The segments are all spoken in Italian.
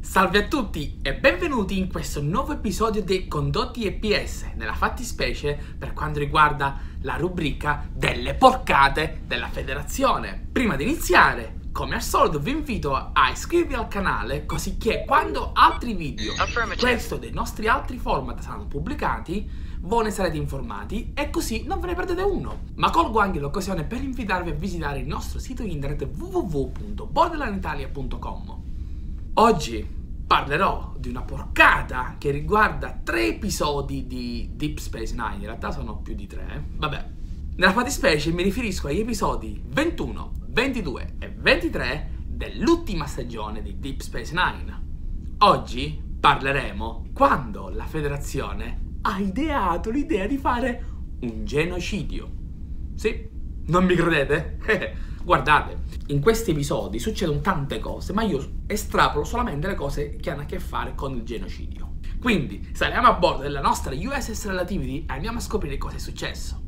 Salve a tutti e benvenuti in questo nuovo episodio dei Condotti EPS, nella fattispecie per quanto riguarda la rubrica delle porcate della federazione. Prima di iniziare, come al solito vi invito a iscrivervi al canale, così che quando altri video, questo dei nostri altri format saranno pubblicati, voi ne sarete informati e così non ve ne perdete uno. Ma colgo anche l'occasione per invitarvi a visitare il nostro sito internet www.borderlanditalia.com. Oggi parlerò di una porcata che riguarda 3 episodi di Deep Space Nine, in realtà sono più di 3, Vabbè, nella fattispecie mi riferisco agli episodi 21, 22 e 23 dell'ultima stagione di Deep Space Nine. Oggi parleremo quando la federazione ha ideato l'idea di fare un genocidio. Sì, non mi credete? Guardate, in questi episodi succedono tante cose, ma io estrapolo solamente le cose che hanno a che fare con il genocidio. Quindi saliamo a bordo della nostra USS Relativity e andiamo a scoprire cosa è successo.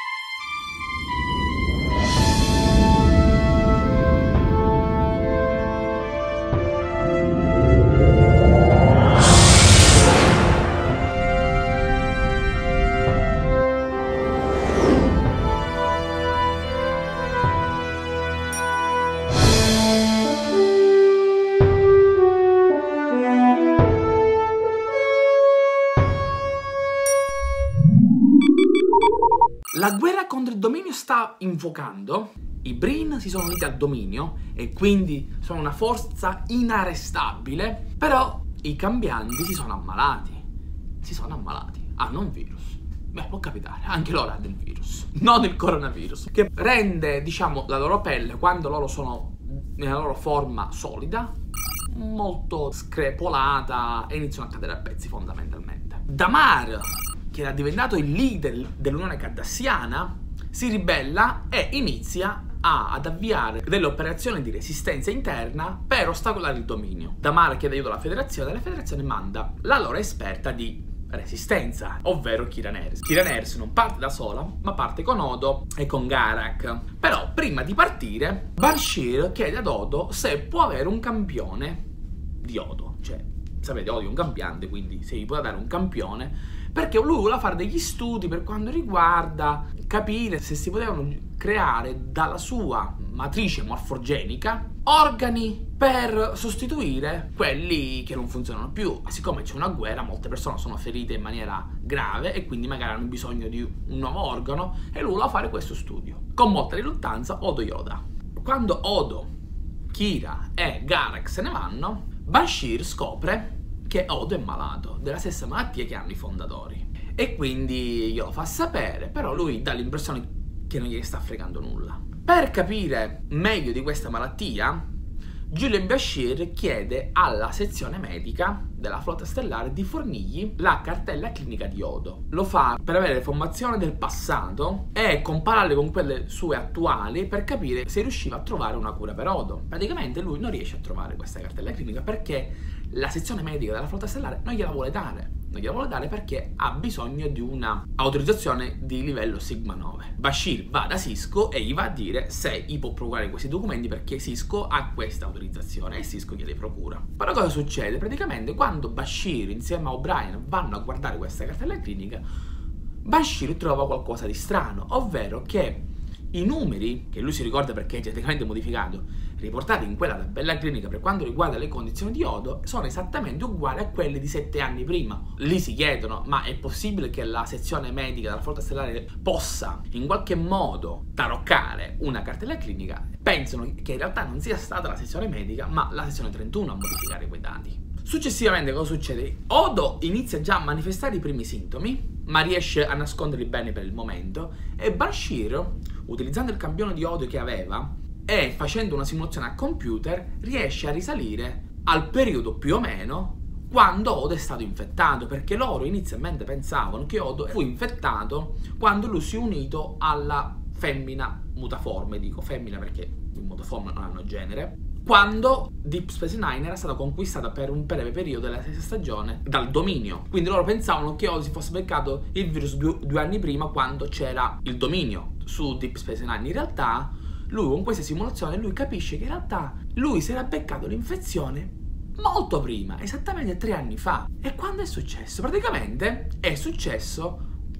La guerra contro il dominio sta infuocando, i Breen si sono uniti al dominio e quindi sono una forza inarrestabile, però i cambianti si sono ammalati, hanno un virus. Beh, può capitare, anche loro hanno il virus, non il coronavirus, che rende, diciamo, la loro pelle, quando loro sono nella loro forma solida, molto screpolata e iniziano a cadere a pezzi fondamentalmente. Damar, che era diventato il leader dell'Unione Cardassiana, si ribella e inizia ad avviare delle operazioni di resistenza interna per ostacolare il dominio. Damar chiede aiuto alla federazione e la federazione manda la loro esperta di resistenza, ovvero Kira Nerys. Kira Nerys non parte da sola, ma parte con Odo e con Garak. Però prima di partire, Bashir chiede ad Odo se può avere un campione di Odo. Cioè, sapete, Odo è un campiante, quindi se gli può dare un campione, perché lui voleva fare degli studi per quanto riguarda capire se si potevano creare dalla sua matrice morfogenica organi per sostituire quelli che non funzionano più. Siccome c'è una guerra, molte persone sono ferite in maniera grave e quindi magari hanno bisogno di un nuovo organo e lui voleva fare questo studio. Con molta riluttanza Odo Yoda. Quando Odo, Kira e Garak se ne vanno, Bashir scopre che Odo è malato della stessa malattia che hanno i fondatori e quindi glielo fa sapere, però lui dà l'impressione che non gli sta fregando nulla. Per capire meglio di questa malattia, Julian Bashir chiede alla sezione medica della flotta stellare di fornirgli la cartella clinica di Odo. Lo fa per avere informazioni del passato e compararle con quelle sue attuali per capire se riusciva a trovare una cura per Odo. Praticamente lui non riesce a trovare questa cartella clinica perché la sezione medica della flotta stellare non gliela vuole dare. Non gliela vuole dare perché ha bisogno di una autorizzazione di livello Sigma 9. Bashir va da Sisko e gli va a dire se gli può procurare questi documenti perché Sisko ha questa autorizzazione e Sisko glieli procura. Però cosa succede? Praticamente quando Bashir insieme a O'Brien vanno a guardare questa cartella clinica, Bashir trova qualcosa di strano, ovvero che i numeri, che lui si ricorda perché è geneticamente modificato, riportati in quella tabella clinica per quanto riguarda le condizioni di Odo, sono esattamente uguali a quelli di 7 anni prima. Lì si chiedono, ma è possibile che la sezione medica della flotta stellare possa in qualche modo taroccare una cartella clinica? Pensano che in realtà non sia stata la sezione medica, ma la sezione 31 a modificare quei dati. Successivamente cosa succede? Odo inizia già a manifestare i primi sintomi, ma riesce a nasconderli bene per il momento, e Bashir, utilizzando il campione di Odo che aveva e facendo una simulazione a computer, riesce a risalire al periodo più o meno quando Odo è stato infettato, perché loro inizialmente pensavano che Odo fu infettato quando lui si è unito alla femmina mutaforme, dico femmina perché i mutaforme non hanno genere, quando Deep Space Nine era stata conquistata per un breve periodo della stessa stagione dal dominio. Quindi loro pensavano che Odo si fosse beccato il virus 2 anni prima, quando c'era il dominio su Deep Space Nine. In realtà lui, con questa simulazione, lui capisce che in realtà lui si era beccato l'infezione molto prima, esattamente 3 anni fa. E quando è successo? Praticamente è successo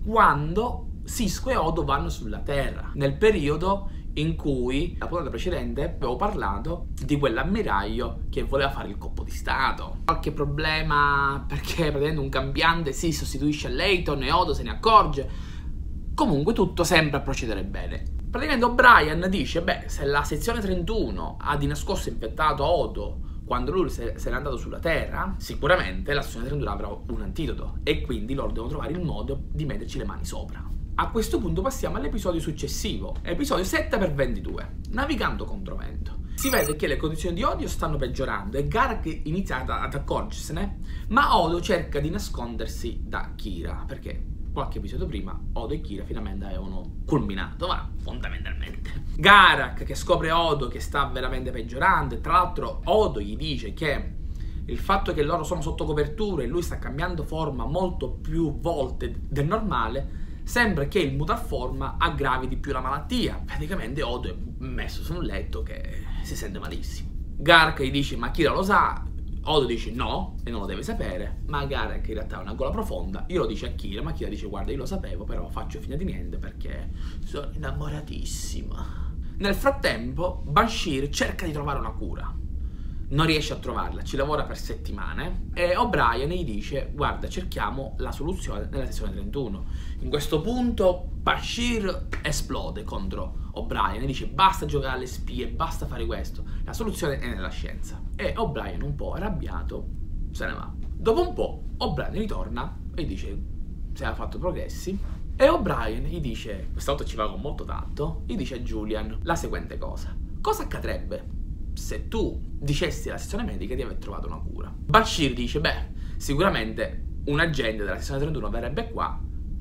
quando Sisko e Odo vanno sulla Terra, nel periodo in cui, la puntata precedente, avevo parlato di quell'ammiraglio che voleva fare il colpo di stato. Qualche problema perché praticamente un cambiante si sostituisce a Layton e Odo se ne accorge. Comunque tutto sembra procedere bene. Praticamente O'Brien dice, beh, se la sezione 31 ha di nascosto infettato Odo quando lui se n'è andato sulla Terra, sicuramente la sezione 31 avrà un antidoto e quindi loro devono trovare il modo di metterci le mani sopra. A questo punto passiamo all'episodio successivo, episodio 7/22, navigando contro vento. Si vede che le condizioni di Odo stanno peggiorando e Garak inizia ad accorgersene, ma Odo cerca di nascondersi da Kira, perché qualche episodio prima Odo e Kira finalmente avevano culminato, ma fondamentalmente. Garak che scopre Odo che sta veramente peggiorando e tra l'altro Odo gli dice che il fatto che loro sono sotto copertura e lui sta cambiando forma molto più volte del normale sembra che il mutar forma aggravi di più la malattia. Praticamente Odo è messo su un letto che si sente malissimo. Garak gli dice ma Kira lo sa? Odo dice no e non lo deve sapere, ma Garak in realtà ha una gola profonda, io lo dice a Kira, ma Kira dice guarda io lo sapevo però faccio finta di niente perché sono innamoratissima. Nel frattempo Bashir cerca di trovare una cura, non riesce a trovarla, ci lavora per settimane e O'Brien gli dice guarda cerchiamo la soluzione nella sezione 31. In questo punto Bashir esplode contro O'Brien e dice basta giocare alle spie, basta fare questo, la soluzione è nella scienza. E O'Brien un po' arrabbiato se ne va. Dopo un po' O'Brien ritorna e dice se ha fatto progressi e O'Brien gli dice, questa volta ci va con molto tatto, gli dice a Julian la seguente cosa accadrebbe se tu dicessi alla sezione medica di aver trovato una cura. Bashir dice beh sicuramente un agente della sezione 31 verrebbe qua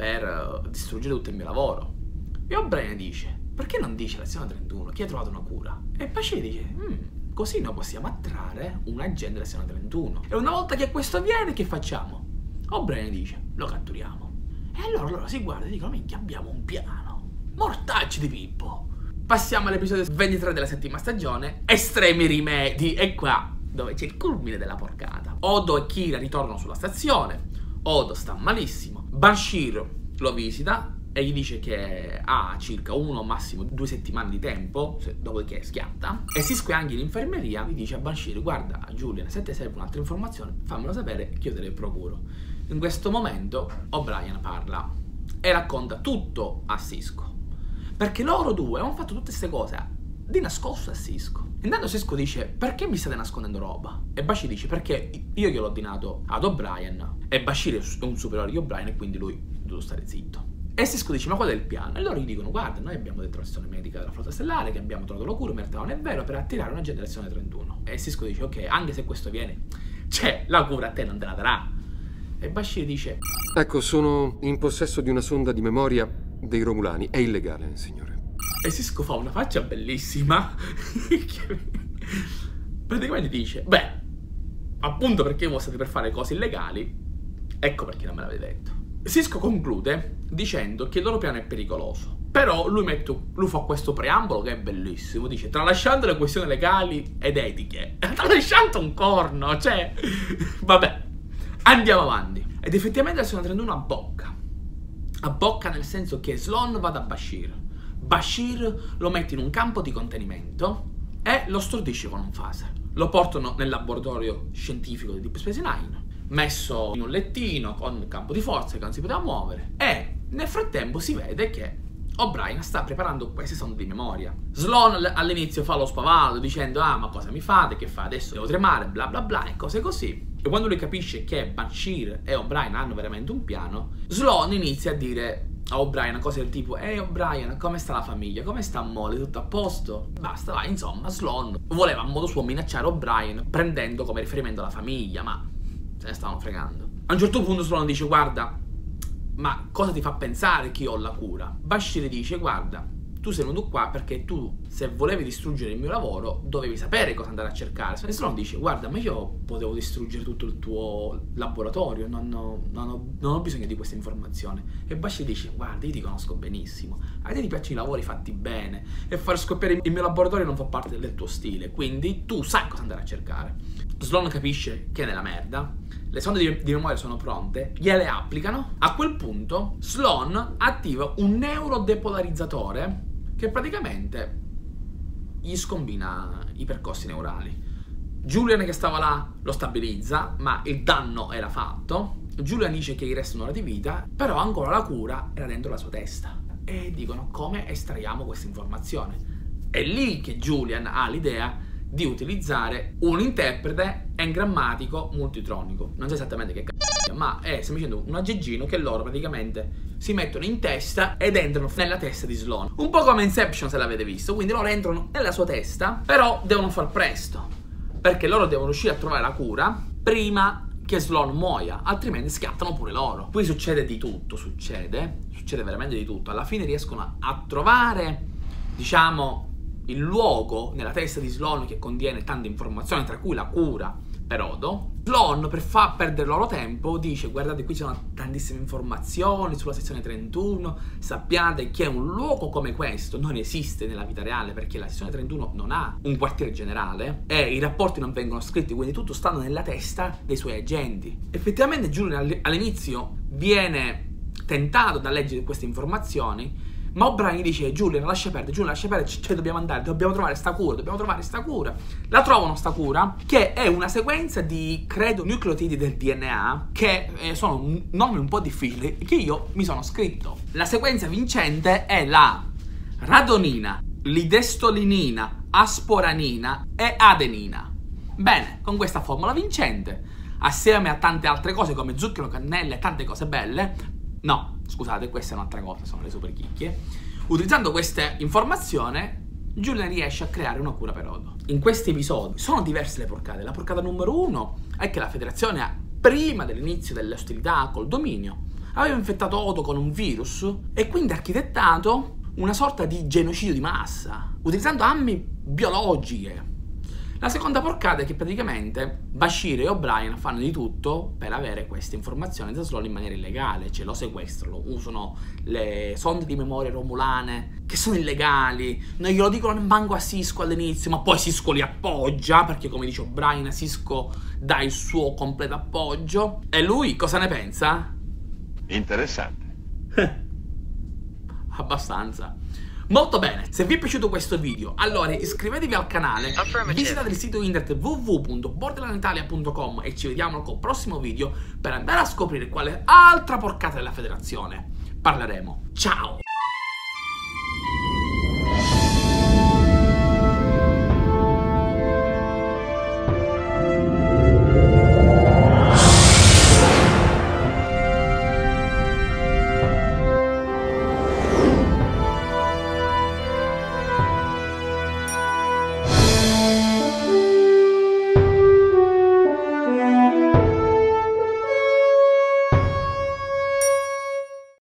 per distruggere tutto il mio lavoro. E O'Brien dice perché non dice alla sezione 31 chi ha trovato una cura? E Bashir dice così noi possiamo attrarre un agente della sezione 31 e una volta che questo avviene che facciamo? O'Brien dice lo catturiamo. E allora loro si guardano e dicono minchia abbiamo un piano, mortacci di Pippo. Passiamo all'episodio 23 della settima stagione, estremi rimedi, e qua dove c'è il culmine della porcata. Odo e Kira ritornano sulla stazione, Odo sta malissimo, Bashir lo visita e gli dice che ha circa 1 massimo 2 settimane di tempo, dopodiché schiatta, e Sisko è anche in infermeria, gli dice a Bashir guarda Julian se ti serve un'altra informazione fammelo sapere che io te le procuro. In questo momento O'Brien parla e racconta tutto a Sisko. Perché loro due avevano fatto tutte queste cose di nascosto a Sisko. Intanto Sisko dice perché mi state nascondendo roba? E Bashir dice perché io gliel'ho ordinato ad O'Brien e Bashir è un superiore di O'Brien e quindi lui deve stare zitto. E Sisko dice ma qual è il piano? E loro gli dicono guarda noi abbiamo detto alla sezione medica della flotta stellare che abbiamo trovato la cura, in realtà non è vero, per attirare un agente della sezione 31. E Sisko dice ok anche se questo viene cioè la cura a te non te la darà. E Bashir dice ecco sono in possesso di una sonda di memoria dei Romulani, è illegale, signore. E Sisko fa una faccia bellissima. Praticamente dice beh, appunto perché voi state per fare cose illegali, ecco perché non me l'avete detto. Sisko conclude dicendo che il loro piano è pericoloso. Però lui fa questo preambolo che è bellissimo. Dice tralasciando le questioni legali ed etiche. Tralasciando un corno, cioè vabbè, andiamo avanti. Ed effettivamente la sezione 31 abbocca nel senso che Sloan va da Bashir. Bashir lo mette in un campo di contenimento e lo stordisce con un phaser. Lo portano nel laboratorio scientifico di Deep Space Nine, messo in un lettino con campo di forza che non si poteva muovere. E nel frattempo si vede che O'Brien sta preparando queste sonde di memoria. Sloan all'inizio fa lo spavaldo dicendo ah ma cosa mi fate, che fa adesso, devo tremare, bla bla bla e cose così. E quando lui capisce che Bashir e O'Brien hanno veramente un piano, Sloan inizia a dire a O'Brien cose del tipo ehi O'Brien come sta la famiglia, come sta Molly, tutto a posto? Basta va, insomma Sloan voleva a modo suo minacciare O'Brien prendendo come riferimento la famiglia, ma se ne stavano fregando. A un certo punto Sloan dice guarda ma cosa ti fa pensare che io ho la cura? Bashir dice guarda tu sei venuto qua perché tu se volevi distruggere il mio lavoro dovevi sapere cosa andare a cercare. E Sloan dice guarda ma io potevo distruggere tutto il tuo laboratorio, non ho bisogno di questa informazione. E Bashir dice guarda io ti conosco benissimo, a te ti piacciono i lavori fatti bene e far scoppiare il mio laboratorio non fa parte del tuo stile, quindi tu sai cosa andare a cercare. Sloan capisce che è nella merda, le sonde di memoria sono pronte, gliele applicano. A quel punto Sloan attiva un neurodepolarizzatore che praticamente gli scombina i percorsi neurali. Julian, che stava là, lo stabilizza, ma il danno era fatto. Julian dice che gli resta un'ora di vita, però ancora la cura era dentro la sua testa. E dicono: come estraiamo questa informazione? È lì che Julian ha l'idea di utilizzare un interprete engrammatico multitronico. Non so esattamente che cazzo, ma è semplicemente un aggeggino che loro praticamente si mettono in testa ed entrano nella testa di Sloan. Un po' come Inception, se l'avete visto. Quindi loro entrano nella sua testa, però devono far presto, perché loro devono riuscire a trovare la cura prima che Sloan muoia, altrimenti scattano pure loro. Qui succede di tutto, succede veramente di tutto. Alla fine riescono a trovare, diciamo, il luogo nella testa di Sloan che contiene tante informazioni, tra cui la cura per Odo. Sloan, per far perdere loro tempo, dice: guardate, qui ci sono tantissime informazioni sulla sezione 31, sappiate che un luogo come questo non esiste nella vita reale, perché la sezione 31 non ha un quartiere generale e i rapporti non vengono scritti, quindi tutto sta nella testa dei suoi agenti. Effettivamente Julian all'inizio viene tentato da leggere queste informazioni, ma O'Brien dice: Julian, lascia perdere, cioè dobbiamo andare, dobbiamo trovare sta cura. La trovano sta cura, che è una sequenza di, credo, nucleotidi del DNA, che sono nomi un po' difficili, che io mi sono scritto. La sequenza vincente è la radonina, lidestolinina, asporanina e adenina. Bene, con questa formula vincente, assieme a tante altre cose come zucchero, cannella e tante cose belle. No, scusate, questa è un'altra cosa, sono le super chicchie. Utilizzando questa informazione, Julian riesce a creare una cura per Odo. In questi episodi sono diverse le porcate. La porcata numero 1 è che la federazione, prima dell'inizio delle ostilità col dominio, aveva infettato Odo con un virus e quindi architettato una sorta di genocidio di massa, utilizzando armi biologiche. La seconda porcata è che praticamente Bashir e O'Brien fanno di tutto per avere queste informazioni da Sloan in maniera illegale, cioè lo sequestrano, usano le sonde di memoria romulane che sono illegali, non glielo dicono manco a Sisko all'inizio, ma poi Sisko li appoggia, perché come dice O'Brien, Sisko dà il suo completo appoggio. E lui cosa ne pensa? Interessante. Abbastanza. Molto bene, se vi è piaciuto questo video, allora iscrivetevi al canale, visitate il sito internet www.borderlanditalia.com e ci vediamo col prossimo video per andare a scoprire quale altra porcata della federazione parleremo. Ciao!